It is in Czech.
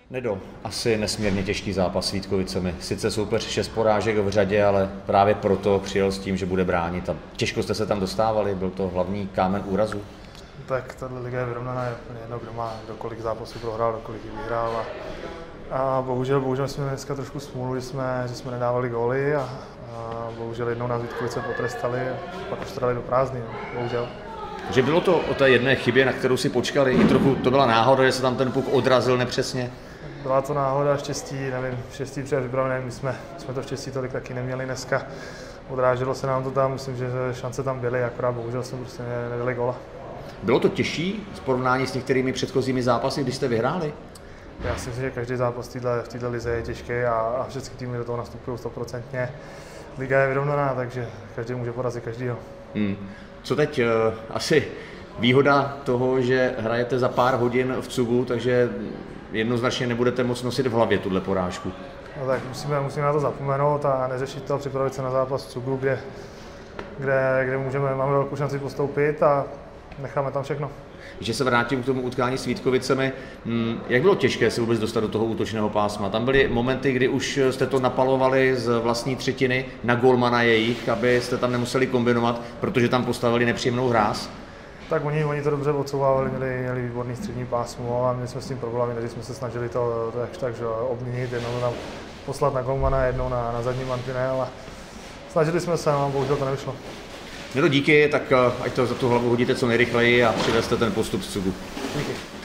Nedo, asi nesmírně těžký zápas s Vítkovicemi. Sice soupeř 6 porážek v řadě, ale právě proto přijel s tím, že bude bránit. A těžko jste se tam dostávali, byl to hlavní kámen úrazu. Tak tato liga je vyrovnaná, je jedno, kdo má, kdo kolik zápasů prohrál, kdo kolik vyhrál. A bohužel jsme dneska trošku smůlu, že jsme nedávali góly a bohužel jednou nás Vítkovice potrestali a pak už to dali do prázdný, bohužel. Že bylo to o té jedné chybě, na kterou si počkali, i trochu to byla náhoda, že se tam ten puk odrazil nepřesně? Byla to náhoda, štěstí, nevím, štěstí přijel vybravené, my jsme to štěstí tolik taky neměli dneska. Odráželo se nám to tam, myslím, že šance tam byly, akorát bohužel jsme prostě nedali góla. Bylo to těžší v porovnání s některými předchozími zápasy, když jste vyhráli? Já si myslím, že každý zápas v této lize je těžký a všechny týmy do toho nastupují 100%. Liga je vyrovnaná, takže každý může porazit každýho. Co teď? Asi výhoda toho, že hrajete za pár hodin v CUGu, takže jednoznačně nebudete moc nosit v hlavě tuhle porážku. No tak musíme na to zapomenout a neřešit to, připravit se na zápas v CUGu, kde máme velkou šanci postoupit a necháme tam všechno. Když se vrátím k tomu utkání s Vítkovicemi, jak bylo těžké se vůbec dostat do toho útočného pásma? Tam byly momenty, kdy už jste to napalovali z vlastní třetiny na golmana jejich, abyste tam nemuseli kombinovat, protože tam postavili nepříjemnou hráz? Tak oni to dobře odsouvávali, měli výborný střední pásmo a měli jsme s tím problémy, takže jsme se snažili to takže obměnit, jednou tam poslat na golmana, jednou na zadní mantinel a snažili jsme se, no, bohužel to nevyšlo. Nedo, díky, tak ať to za tu hlavu hodíte co nejrychleji a přivezte ten postup z CUGu. Díky.